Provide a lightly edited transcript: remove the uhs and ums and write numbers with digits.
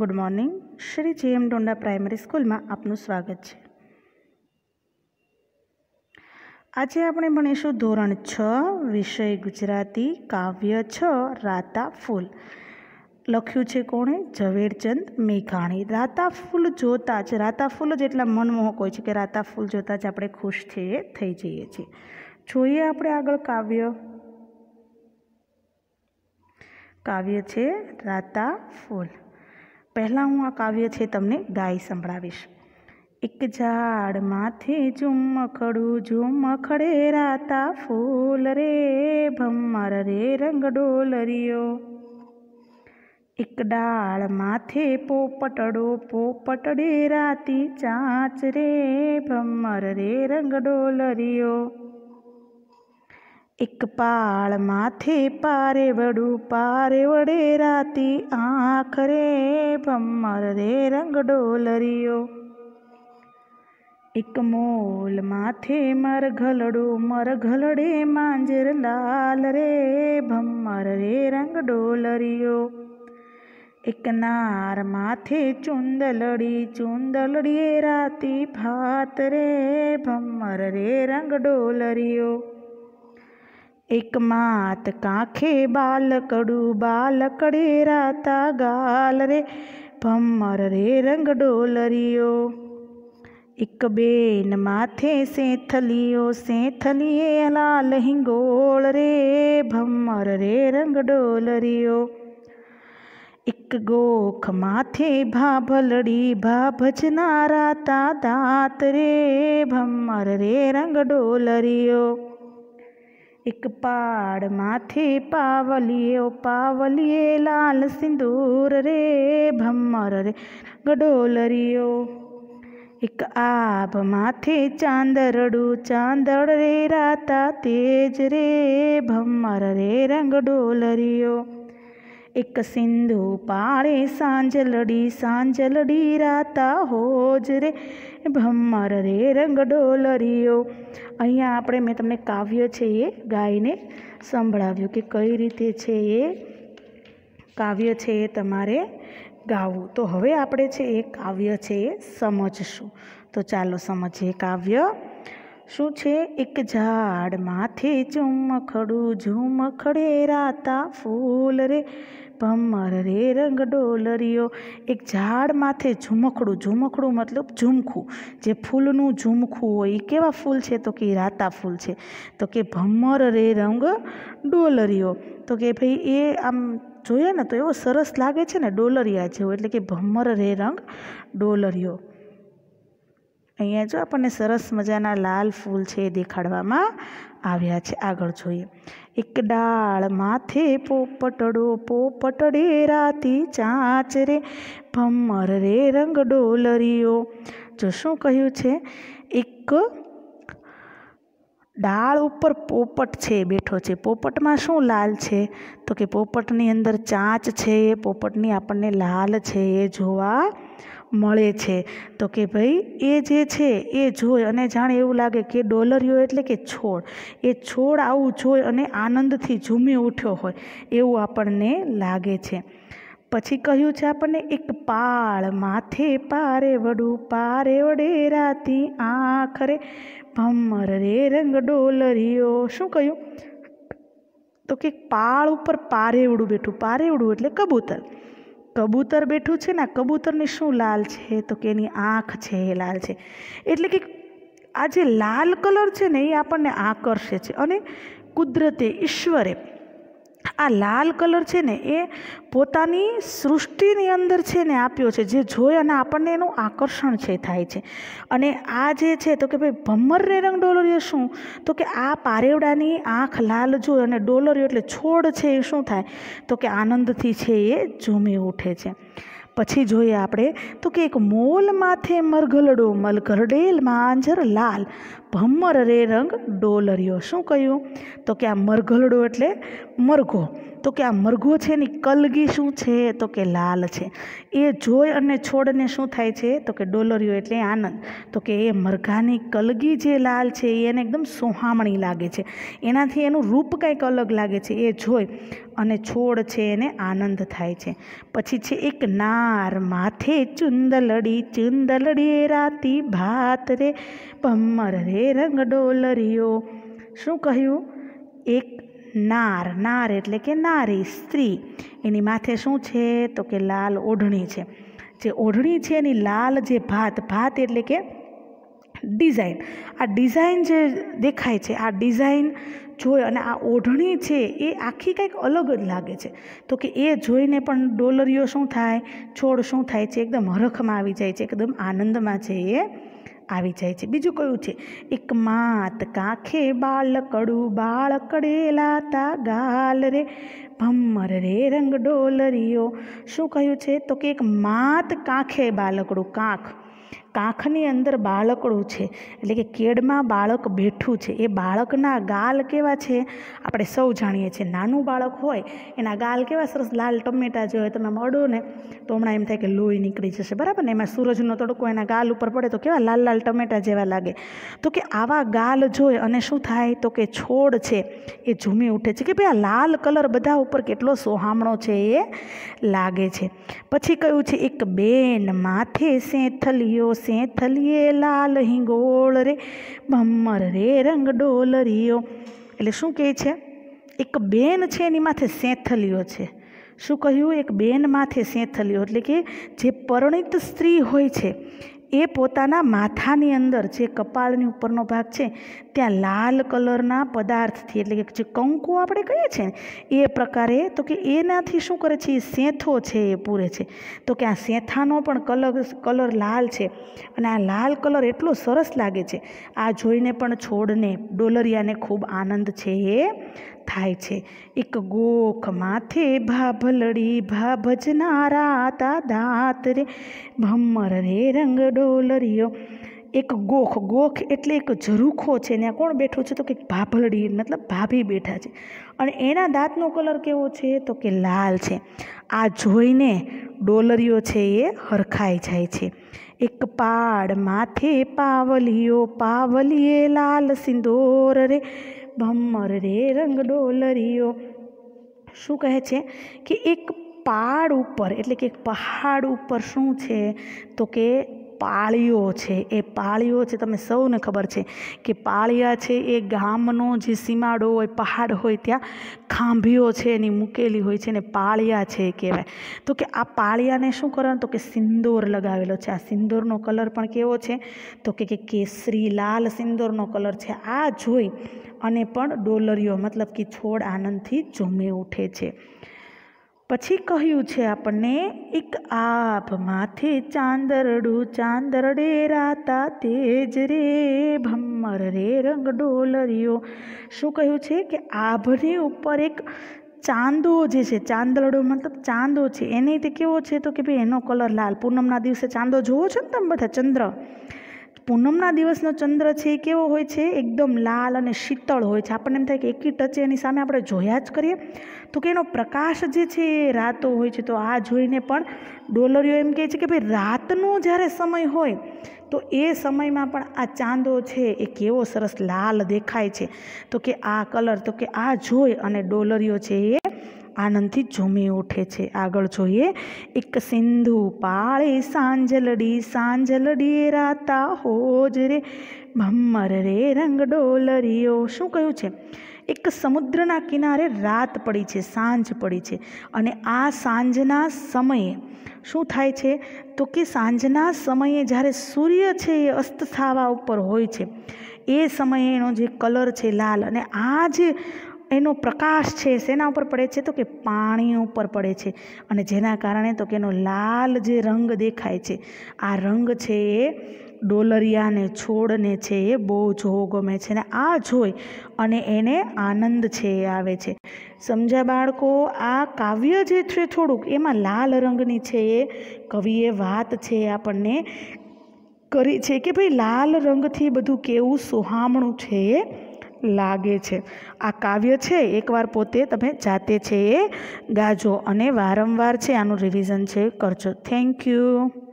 Good morning. Shri JM Donda primary school में आपનું स्वागत है। आज આપણે ભણીશું ધોરણ 6 વિષય ગુજરાતી કાવ્ય 6 રાતા ફૂલ। લખ્યું છે કોણે? ઝવેરચંદ મેઘાણી। રાતા ફૂલ જોતા જ રાતા ફૂલ જ એટલા મનમોહક હોય છે કે રાતા ફૂલ જોતા જ આપણે ખુશ થઈ જઈએ છીએ। જોઈએ આપણે આગળ કાવ્ય છે રાતા ફૂલ। પહેલાં હું આ કાવ્ય છે તમને ગાઈ સંભળાવીશ। એક ઝાડ માથે ઝુમખડે રાતા ફૂલ રે ભમ્મર રે રંગ ડોલરિયો। એક ડાળ માથે પોપટડે રાતી ચાંચ રે ભમ્મર રે રંગ ડોલરિયો। एक पाळ माथे पारेवड़े राती आँख रे भम्मर रे रंग डोलरियो। एक मोल माथे मरघलड़े मांजर लाल रे भम्मर रे रंग डोलरियो। एक नार माथे चुंदलड़ी राती भात रे भम्मर रे रंग डोलरियो। एक मात कांखे बालकड़े राता गाल रे भम्मर रे रंग डोलरियो। एक बेन माथे सेंथलिए लाल हिंगोल रे भम्मर रे रंग डोलरियो। एक गोख माथे भाभजना राता दात रे भम्मर रे रंग डोलरियो। एक पाड़ माथे पावलिए लाल सिंदूर रे भम्मर रे डोलरियो। एक आब माथे चांदड़ रे राता तेज रे भम्मर रे रंग डोलरियो। एक सिंधु पाड़े सांजलड़ी राता होज रे भम्मर रे रंग डोलरियो। अहींया आपणे मैं तमने काव्य छे ये गाईने संभळाव्युं के कई रीते छे ये काव्य छे ये तमारे गावुं। तो हवे आपणे छे ये काव्य छे ये समजशुं। तो चालो समझीए काव्य शुं छे। एक झाड़ माथे झुमखड़े राता फूल रे भम्मर रे रंग डोलरियो। एक झाड़ माथे झुमखड़ू मतलब झुमखू, जे फूलनु झुमखू होय केवा फूल छे? तो कि राता फूल छे। तो कि भम्मर रे रंग डोलरियो। तो कि भाई ए आम जोईए ने तो एवो सरस लागे छे ने डोलरिया जेवो, एटले कि भम्मर रे रंग डोलरियो। अहींया जो आपणे सरस मजाना लाल फूल छे देखाडवामां आव्या छे। आगळ जोईए। एक डाळ माथे पोपटड़े राती चांच रे भम्मर रे रंग डोलरियो। जो शुं कह्युं छे? एक डाळ उपर पोपट छे बेठो छे। पोपटमां शुं लाल छे? तो कि पोपटनी अंदर चांच छे। पोपटनी आपणने लाल छे ए जोवा मळे छे। तो कि भाई ए जे छे ए जोई अने जाणे एवुं लागे कि डोलरियो एटले कि छोड़। ए छोड़ आवुं जोई अने आनंदथी झूमी उठ्यो होय एवुं आपणने लागे छे। पछी कह्युं छे आपणने एक पाळ माथे पारेवड़े राती आँख रे भम्मर रे रंग डोलरियो। शुं कह्युं? तो कि पाळ उपर पारेवड़ું બેઠું। पारेवड़ું એટલે कबूतर बैठू है ने। कबूतरनी शू लाल है? तो कि एनी आँख है लाल है। एटले कि आ जे लाल कलर है ने ए आपणने आकर्षे छे अने कुदरते ईश्वरे आ लाल कलर है ने ए पोतानी सृष्टिनी अंदर है ने आप्यो छे, जे जोई अने आपणने एनुं आकर्षण छे थाय छे। अने आ जे छे तो कि भाई भम्मर रे रंग डोलरियो शुं? तो कि आ पारेवडानी आँख लाल जोई अने डोलरियो एटले छोड़ छे ए शुं थाय? तो कि आनंदथी छे ए झूमी उठे छे। पछी जोईए आपणे तो कि एक मोल माथे मरघलड़े मांजर लाल भम्मर रे रंग डोलरियो। शुं कह्युं? तो कि आ मरघलड़ो एटले मरघो તો કે આ મરઘો છે ને કલગી શું છે તો કે લાલ છે। એ જોઈ અને છોડને શું થાય છે તો કે ડોલરિયો એટલે આનંદ। તો કે એ મરઘાની કલગી જે લાલ છે એને એકદમ સોહામણી લાગે છે, એનાથી એનું રૂપ કંઈક અલગ લાગે છે। એ જોઈ અને છોડ છે એને આનંદ થાય છે। પછી છે એક નાર માથે ચુંદલડી રાતી ભાત રે ભમ્મર રે રંગ ડોલરિયો। શું કહ્યું? એક નાર એટલે કે નારી, સ્ત્રી, એની માથે શું છે તો કે લાલ ઓઢણી છે। જે ઓઢણી છે એની લાલ જે ભાત એટલે કે ડિઝાઇન, આ ડિઝાઇન જે દેખાય છે, આ ડિઝાઇન જોઈ અને આ ઓઢણી છે એ આખી કંઈક અલગ જ લાગે છે। તો કે એ જોઈને પણ ડોલરિયો શું થાય, છોડ શું થાય છે, એકદમ હરખમાં આવી જાય છે, એકદમ આનંદમાં છે એ આવી જાય છે। બીજું કયું છે? એક માત કાંખે બાળ કડેલાતા ગાલ રે ભમ્મર રે રંગ ડોલરિયો। શું કહ્યું છે તો કે એક માત કાંખે બાળકડું, કાંખની અંદર બાળકડું છે એટલે કે કેડમાં બાળક બેઠું છે। એ બાળકના ગાલ કેવા છે આપણે સૌ જાણીએ છીએ। નાનું બાળક હોય એના ગાલ કેવા સરસ લાલ ટમેટા જે હોય, તમે અડો ને તો હમણાં એમ થાય કે લોહી નીકળી જશે, બરાબર ને? એમાં સૂરજનો તડકો એના ગાલ ઉપર પડે તો કેવા લાલ લાલ ટમેટા જેવા લાગે। તો કે આવા ગાલ જોઈ અને શું થાય તો કે છોડ છે એ ઝૂમી ઉઠે છે કે ભાઈ આ લાલ કલર બધા ઉપર કેટલો સોહામણો છે એ લાગે છે। પછી કયું છે? એક બેન માથે સેંથલીએ લાલ હિંગોળ રે ભમ્મર રે રંગ ડોલરિયો। એટલે શું કહે છે? એક બેન છે એની માથે સેંથલીઓ છે। શું કહ્યું? એક બેન માથે સેંથલીઓ એટલે કે જે પરિણીત સ્ત્રી હોય છે એ પોતાના માથાની અંદર જે કપાળની ઉપરનો ભાગ છે ત્યાં લાલ કલરના પદાર્થથી એટલે કે જે કંકુ આપણે કહીએ છીએ ને એ પ્રકારે, તો કે એનાથી શું કરે છે? એ સેંથો છે એ પૂરે છે। તો કે આ સેંથાનો પણ કલર લાલ છે અને આ લાલ કલર એટલો સરસ લાગે છે, આ જોઈને પણ છોડને, ડોલરિયાને ખૂબ આનંદ છે એ થાય છે। એક ગોખ માથે ભજનારા તા દાંત રે ભમ્મર રે રંગ ડોલરિયો। એક ગોખ એટલે એક ઝરૂખો છે, ત્યાં કોણ બેઠું છે તો કે ભાભલડી મતલબ ભાભી બેઠા છે અને એના દાંતનો કલર કેવો છે તો કે લાલ છે। આ જોઈને ડોલરિયો છે એ હરખાઈ જાય છે। એક પાડ માથે પાવલીએ લાલ સિંદોર રે ભમ્મર રે રંગ ડોલરિયો। શું કહે છે કે એક પાડ ઉપર એટલે કે એક પહાડ ઉપર શું છે તો કે પાળીઓ છે। એ પાળીઓ છે, તમે સૌને ખબર છે કે પાળિયા છે એ ગામનો જે સીમાડો હોય, પહાડ હોય ત્યાં ખાંભીઓ છે એની મૂકેલી હોય છે ને પાળિયા છે કહેવાય। તો કે આ પાળિયાને શું કરવાનું તો કે સિંદૂર લગાવેલો છે। આ સિંદૂરનો કલર પણ કેવો છે તો કે કેસરી લાલ સિંદૂરનો કલર છે। આ જોઈ અને પણ ડોલરિયો મતલબ કે છોડ આનંદથી ઝૂમી ઉઠે છે। પછી કહ્યું છે આપણને એક આભ માથે ચાંદરડે રાતા તેજ રે ભમ્મર રે રંગ ડોલરિયો। શું કહ્યું છે કે આભની ઉપર એક ચાંદો જે છે, ચાંદરડો મતલબ ચાંદો છે, એને તે કેવો છે તો કે ભાઈ એનો કલર લાલ। પૂનમના દિવસે ચાંદો જોવો છો ને તમે બધા, ચંદ્ર, પૂનમના દિવસનો ચંદ્ર છે એ કેવો હોય છે? એકદમ લાલ અને શીતળ હોય છે। આપણને એમ થાય કે એકી ટચે એની સામે આપણે જોયા જ કરીએ તો કે એનો પ્રકાશ જે છે એ રાતો હોય છે। તો આ જોઈને પણ ડોલરિયો એમ કહે છે કે ભાઈ રાતનો જ્યારે સમય હોય તો એ સમયમાં પણ આ ચાંદો છે એ કેવો સરસ લાલ દેખાય છે। તો કે આ કલર, તો કે આ જોઈ અને ડોલરિયો છે એ આનંદથી ઝૂમી ઉઠે છે। આગળ જોઈએ, એક સિંધુ પાળે સાંજલડી રાતા હોજ રે ભમ્મર રે રંગ ડોલરિયો। શું કહ્યું છે? એક સમુદ્રના કિનારે રાત પડી છે, સાંજ પડી છે અને આ સાંજના સમયે શું થાય છે તો કે સાંજના સમયે જ્યારે સૂર્ય છે એ અસ્ત થવા ઉપર હોય છે એ સમયે એનો જે કલર છે લાલ, અને આ જે એનો પ્રકાશ છે શેના ઉપર પડે છે તો કે પાણી ઉપર પડે છે અને જેના કારણે તો કે એનો લાલ જે રંગ દેખાય છે, આ રંગ છે એ ડોલરિયાને, છોડને છે એ બહુ જોવો ગમે છે ને આ જોઈ અને એને આનંદ છે એ આવે છે। સમજ્યા બાળકો? આ કાવ્ય જે છે થોડુંક એમાં લાલ રંગની છે એ કવિએ વાત છે આપણને કરી છે કે ભાઈ લાલ રંગથી બધું કેવું સોહામણું છે એ લાગે છે। આ કાવ્ય છે એકવાર પોતે તમે જાતે છે એ ગાજો અને વારંવાર છે આનું રિવિઝન છે કરજો। Thank you.